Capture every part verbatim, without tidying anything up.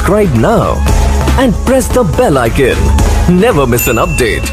subscribe now and press the bell icon. Never miss an update.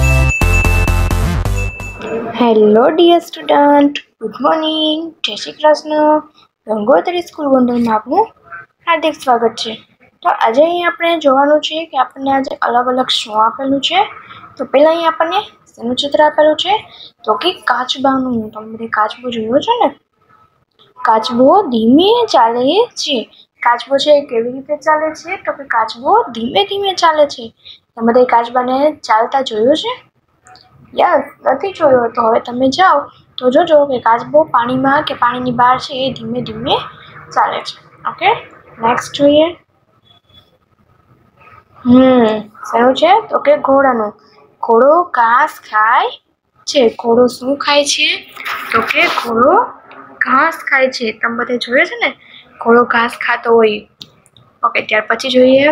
Hello dear student, good morning, જય Shri Krishna. Gangotri school ગોંડલમાં આપનું હાર્દિક સ્વાગત છે. તો આજે અહીં આપણે જોવાનું છે કે આપણને આજે અલગ અલગ શું આપેલું છે. તો પહેલાં અહીં આપણને શેનું ચિત્ર આપેલું છે તો કે કાચબાનું. તમે બધે કાચબો જોયો છે ને? કાચબો ધીમે ચાલે છે. કાચબો છે એ કેવી રીતે ચાલે છે તો કે કાચબો ધીમે ધીમે ચાલે છે. તમે બધે કાચબાને ચાલતા જોયું છે? યસ, નથી જોયો તો હવે તમે જાઓ તો જોજો કે કાચબો પાણીમાં કે પાણીની બહાર છે એ ધીમે ધીમે ચાલે છે. ઓકે, નેક્સ્ટ જોઈએ. હમ શેનું છે તો કે ઘોડાનું. ઘોડો ઘાસ ખાય છે. ઘોડો શું ખાય છે તો કે ઘોડો ઘાસ ખાય છે. તમે બધે જોયું છે ને ઘોડો ઘાસ ખાતો હોય. ઓકે, ત્યાર પછી જોઈએ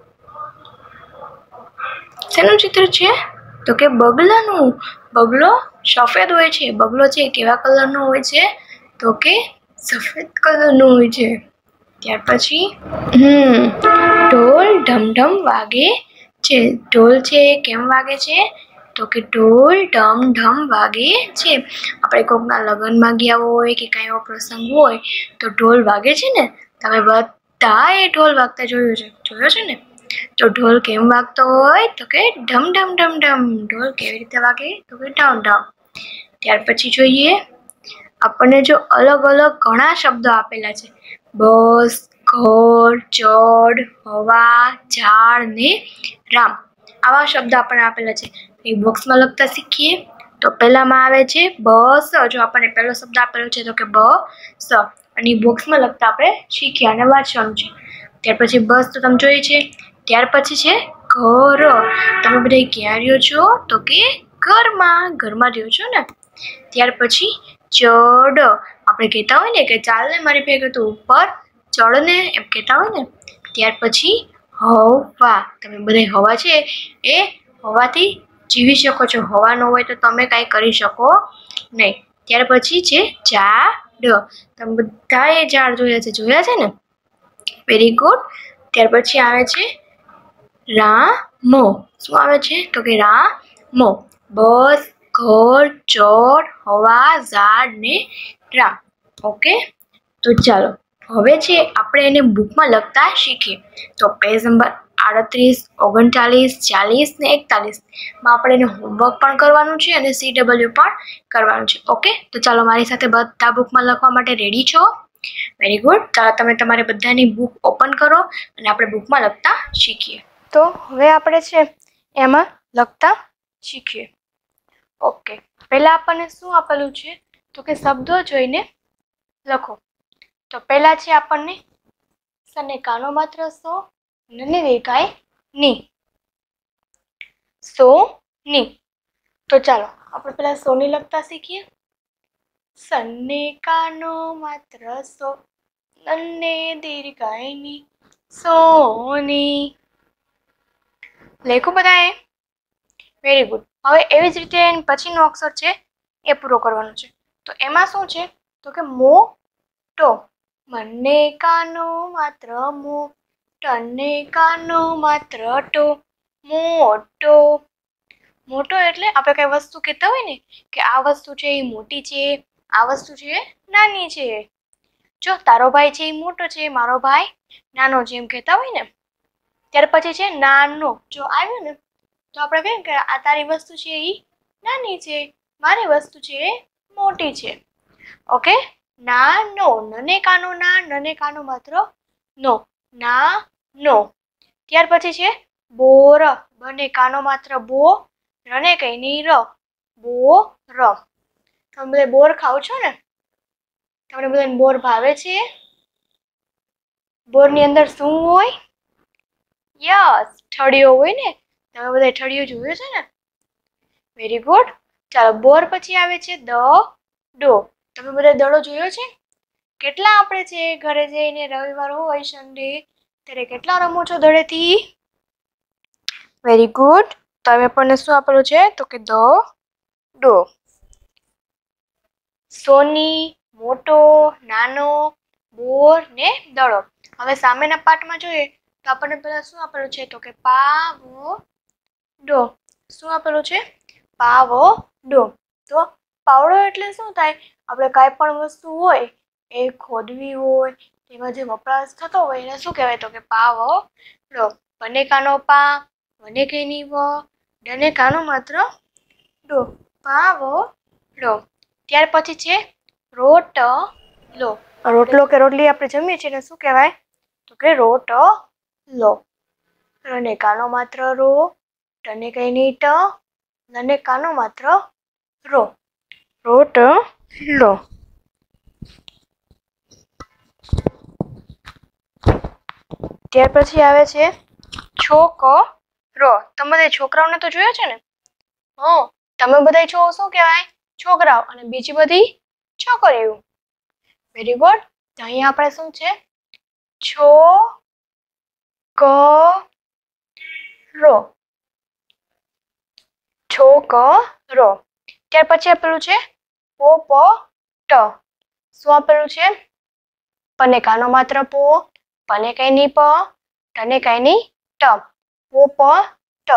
શેનું ચિત્ર છે તો કે બગલાનું. બગલો સફેદ હોય છે. બગલો છે કેવા કલરનો હોય છે તો કે સફેદ કલરનો હોય છે. ત્યાર પછી હમ ઢોલ ઢમઢમ વાગે છે. ઢોલ છે કેમ વાગે છે તો કે ઢોલ ઢમ ઢમ વાગે છે. આપણે કોકના લગ્નમાં ગયા હોય કે કાંઈ એવો પ્રસંગ હોય તો ઢોલ વાગે છે ને. તમે બધા એ ઢોલ વાગતા જોયું છે જોયો છે ને? તો ઢોલ કેમ વાગતો હોય તો કે ઢમ ઢમ ઢમ ઢમ. ઢોલ કેવી રીતે વાગે તો કે ઢમ ઢમ. ત્યાર પછી જોઈએ આપણને જો અલગ અલગ ઘણા શબ્દો આપેલા છે. બસ, ઘર, ચડ, હવા, ઝાડ ને રામ. આવા શબ્દ આપણને આપેલા છે. એ બોક્સમાં લખતા શીખીએ. તો પહેલામાં આવે છે બસ. જો આપણને પહેલો શબ્દ આપેલો છે તો કે બસ, અને બોક્સમાં લખતા આપણે શીખ્યા અને વાંચવાનું છે. ત્યાર પછી બસ તો તમે જોઈ છે. ત્યાર પછી છે ઘર. તમે બધા ક્યાં રહ્યો છો તો કે ઘરમાં. ઘરમાં રહ્યો છો ને. ત્યાર પછી ચડ. આપણે કહેતા હોય ને કે ચાલ ને મારી ભેગું તું ઉપર ચડ ને, એમ કહેતા હોય ને. ત્યાર પછી હવા. તમે બધા હવા છે એ હવાથી જીવી શકો છો. હવા ન હોય તો તમે કાંઈ કરી શકો નહીં. ત્યાર પછી છે ઝાડ. તમે બધા એ ઝાડ જોયા છે જોયા છે ને? Very good. ત્યાર પછી આવે છે રામો. શું આવે છે તો કે રામો. બસ, ઘર, ચડ, હવા, ઝાડ ને રામ. ઓકે, તો ચાલો હવે છે આપણે એને બુકમાં લખતા શીખીએ. તો પેજ નંબર આડત્રીસ, ઓગણચાલીસ, ચાલીસ ને એકતાલીસમાં આપણે એને હોમવર્ક પણ કરવાનું છે અને સી ડબલ્યુ પણ કરવાનું છે. ઓકે, તો ચાલો મારી સાથે બધા બુકમાં લખવા માટે રેડી છો? Very good. ચાલો તમે તમારે બધાની બુક ઓપન કરો અને આપણે બુકમાં લખતા શીખીએ. તો હવે આપણે છે એમાં લખતા શીખીએ. ઓકે, પહેલા આપણને શું આપેલું છે તો કે શબ્દો જોઈને લખો. તો પહેલા છે આપણને સને કાનો માત્ર સો, નને દેખાય ની. સો ની. તો ચાલો આપણે પહેલા સોની લખતા શીખીએ. સન્ને કાનો માત્ર સો, નન્ને દીર્ઘાયની સોની. લખો બધાએ? Very good. હવે એવી જ રીતે પછીનો અક્ષર છે એ પૂરો કરવાનો છે. તો એમાં શું છે તો કે મોટો. મને કાનો માત્ર મો, ટને કાનો માત્ર ટો. મોટો. મોટો એટલે આપણે કઈ વસ્તુ કહેતા હોય ને કે આ વસ્તુ છે એ મોટી છે, આ વસ્તુ છે એ નાની છે. જો તારો ભાઈ છે એ મોટો છે, મારો ભાઈ નાનો છે, એમ કહેતા હોય ને. ત્યાર પછી છે નાનો. જો આવ્યું ને તો આપણે કહીએ કે આ તારી વસ્તુ છે એ નાની છે, મારી વસ્તુ છે એ મોટી છે. ઓકે, નાનો. નને કાનો ના, નને કાનો માત્ર નો, ના નો. ત્યાર પછી છે બોર. બને કાનો માત્ર બો, રને કઈ ની ર, બોર. તમે બધા બોર ખાવ છો ને? તમને બધાને બોર ભાવે છે? બોરની અંદર શું હોય? યસ, ઠળિયો હોય ને. તમે બધા ઠળિયો જોયું છે ને? Very good. ચાલો, બોર પછી આવે છે દ ડો. તમે બધા દડો જોયો છે? કેટલા આપણે છે ઘરે જઈને રવિવાર હોય સન્ડે ત્યારે કેટલા રમો છો દડેથી? Very good. તો હવે આપણને શું આપેલું છે તો કે દ ડો. સોની, મોટો, નાનો, બોર ને દડો. હવે સામેના પાઠમાં જોઈએ તો આપણને પહેલા શું આપેલું છે તો કે પાવડો. શું આપેલું છે? પાવડો. તો પાવડો એટલે શું થાય? આપણે કાંઈ પણ વસ્તુ હોય એ ખોદવી હોય એમાં જે વપરાશ થતો હોય એને શું કહેવાય તો કે પાવડો. વનેકાનો પા, વનેકેની વ, ડનેકાનો માત્ર ડો, પાવડો. ત્યાર પછી છે રોટલો. રોટલો કે રોટલી આપણે જમીએ છીએ એને શું કહેવાય તો કે રોટલો. રનેકાનો માત્ર રો, ટનેકાની ટ, નનેકાનો માત્ર રો, રોટલો. ત્યાર પછી આવે છે છોકરો. તમે બધા છોકરાઓને તો જોયા છે ને? હા, તમે બધા છો શું કહેવાય? છોકરાઓ, અને બીજી બધી છોકરીઓ. Very good. તો અહીંયા આપણે શું છે? છોકરો. છોકરો. ત્યાર પછી આપેલું છે પોપટ. શું આપેલું છે? પનેકાનો માત્ર પો, પનેકાઈની પ, ટનેકાઈની ટ, પોપટ.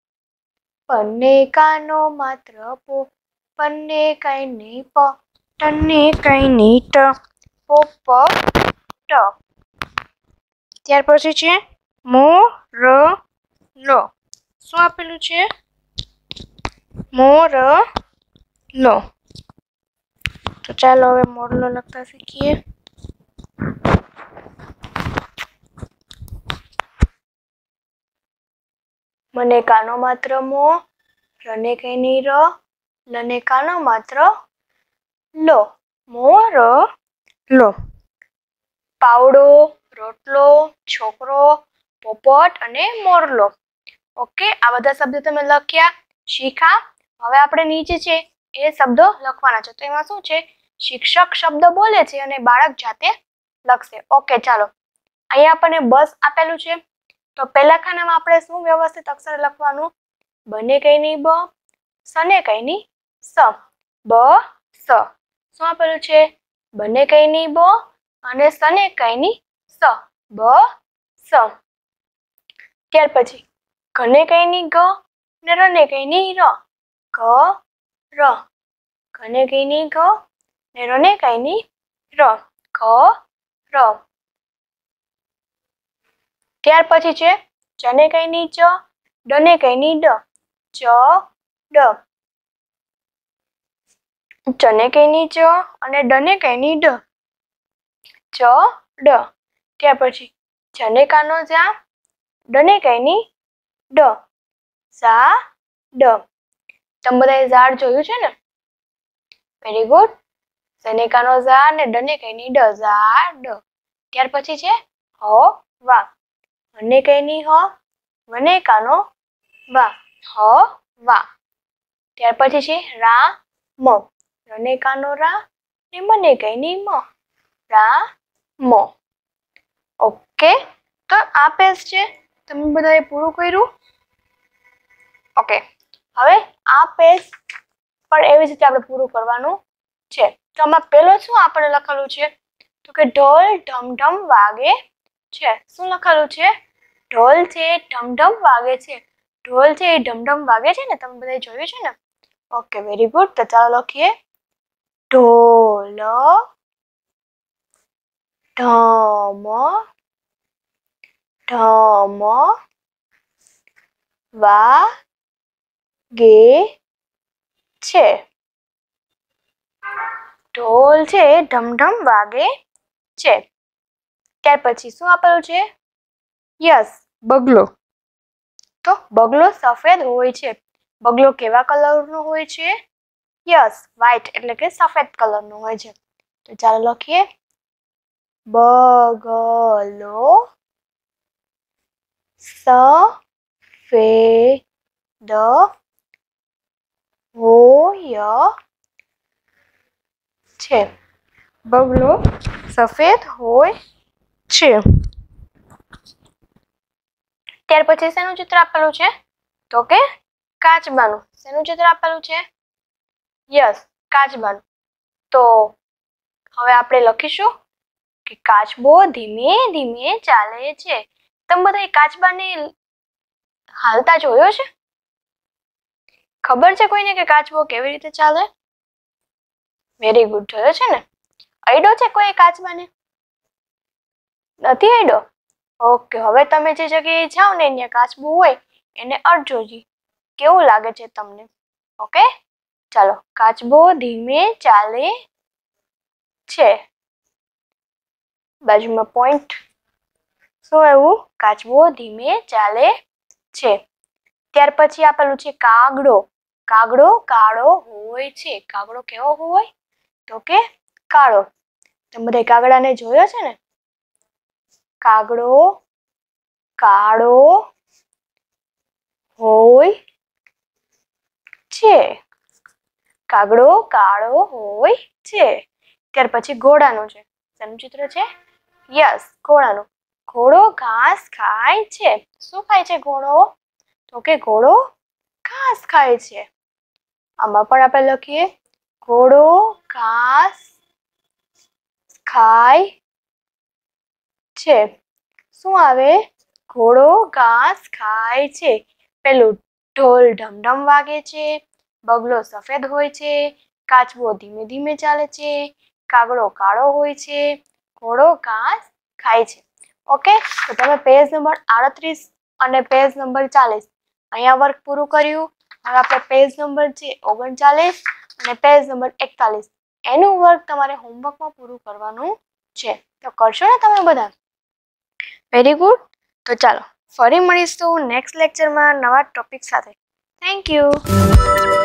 પનેકાનો માત્ર પો, પનેકાઈની પ, ટનેકાઈની ટ, પોપટ. ત્યાર પછી છે મોરલો. શું આપેલું છે? મોરલો. તો ચાલો હવે મોરલો લખતા શીખીએ. મનેકાનો માત્ર મો, રનેકાઈની ર, લનેકાનો માત્ર લો, મોરલો. પાવડો, રોટલો, છોકરો, પોપટ અને મોરલો. ઓકે, આ બધા શબ્દ તમે લખ્યા, શીખા. હવે આપણે નીચે છે એ શબ્દો લખવાના છે. તો એમાં શું છે? શિક્ષક શબ્દ બોલે છે અને બાળક જાતે લખશે. ઓકે, ચાલો. અહીંયા આપણને બસ આપેલું છે. તો પહેલા ખાનામાં આપણે શું વ્યવસ્થિત અક્ષર લખવાનું? બને કઈની બ, સને કઈની સ, બ સ. શું આપેલું છે? બને કઈની બ અને સને કઈની સ, બ સ. ત્યાર પછી ઘને કઈની ગ ને રને કઈની ર, ગ ર. ઘને કઈની ગ ને રને કઈની ર, ગ ર. ત્યાર પછી છે ચને કઈની ચ, ડને કઈની ડ, ચ ડ. ચને કઈની ચ અને ડને કઈની ડ, ચ ડ. ત્યાર પછી જને કાનો જા, ડને કઈની ડ, ઝા ડ. તમે બધાએ ઝાડ જોયું છે ને? Very good. જને કાનો ઝા ને ડને કઈની ડ, ઝાડ. ત્યાર પછી છે હ વા. મને કઈની હ, વને કાનો વા, હ વા. ત્યાર પછી છે રા મ. રને કાનો રા ને મને કઈની મ, રા મ. ઓકે, તો આ પેજ છે તમે બધાએ પૂરું કર્યું. ઓકે, હવે આ પેજ પણ એવી રીતે આપણે પૂરું કરવાનું છે. તો આમાં પેલો શું આપણે લખેલું છે તો કે ઢોલ ઢમઢમ વાગે છે. શું લખેલું છે? ઢોલ છે ઢમઢમ વાગે છે. ઢોલ છે એ ઢમઢમ વાગે છે ને? તમે બધાએ જોયું છે ને? Okay, very good. તો ચાલો લખીએ ઢોલ ઢમ ઢમ વાગે છે. ઢોલ છે ઢમઢમ વાગે છે. ત્યાર પછી શું આપેલું છે? યસ, બગલો. તો બગલો સફેદ હોય છે. બગલો કેવા કલરનો હોય છે? યસ, વ્હાઈટ એટલે કે સફેદ કલરનો હોય છે. તો ચાલો લખીએ બગલો સફેદ હોય છે. બગલો સફેદ હોય છે. ત્યાર પછી શેનું ચિત્ર આપેલું છે તો કે કાચબાનું. શેનું ચિત્ર આપેલું છે? યસ, કાચબાનું. તો હવે આપણે લખીશું કે કાચબો ધીમે ધીમે ચાલે છે. તમે બધા કાચબાને હાલતા જોયો છે? ખબર છે કોઈને કે કાચબો કેવી રીતે ચાલે? વેરી ગુડ, જોયો છે ને? અડ્યો છે કોઈ કાચબાને? નથી અડ્યો? ઓકે, હવે તમે જે જગ્યાએ જાઓ ને ત્યાં કાચબો હોય એને અડજોજી, કેવું લાગે છે તમને? ઓકે, ચાલો. કાચબો ધીમે ચાલે છે. બાજુમાં પોઈન્ટ. શું એવું? કાચબો ધીમે ચાલે છે. ત્યાર પછી આપેલું છે કાગડો. કાગડો કાળો હોય છે. કાગડો કેવો હોય? તો કે કાળો. તમે બધા કાગડાને જોયો છે ને? કાગડો કાળો હોય છે. કાગડો કાળો હોય છે. ત્યાર પછી ઘોડાનું છે. શેનું ચિત્ર છે? યસ, ઘોડાનું. ઘોડો ઘાસ ખાય છે. શું ખાય છે ઘોડો? તો કે ઘોડો ઘાસ ખાય છે. આમાં પણ આપણે લખીએ ઘોડો ઘાસ ખાય છે. શું આવે? ઘોડો ઘાસ ખાય છે. પેલું ઢોલ ઢમઢમ વાગે છે. બગલો સફેદ હોય છે. કાચબો ધીમે ધીમે ચાલે છે. કાગડો કાળો હોય છે. ઘોડો ઘાસ ખાય છે. ઓકે, તો તમે પેજ નંબર આડત્રીસ અને પેજ નંબર ચાલીસ અહીંયા વર્ક પૂરું કર્યું. હવે આપણે પેજ નંબર છે ઓગણચાલીસ અને પેજ નંબર એકતાલીસ એનું વર્ક તમારે હોમવર્કમાં પૂરું કરવાનું છે. તો કરશો ને તમે બધા? Very good. તો ચાલો ફરી મળીશું નેક્સ્ટ લેક્ચરમાં નવા ટોપિક સાથે. Thank you.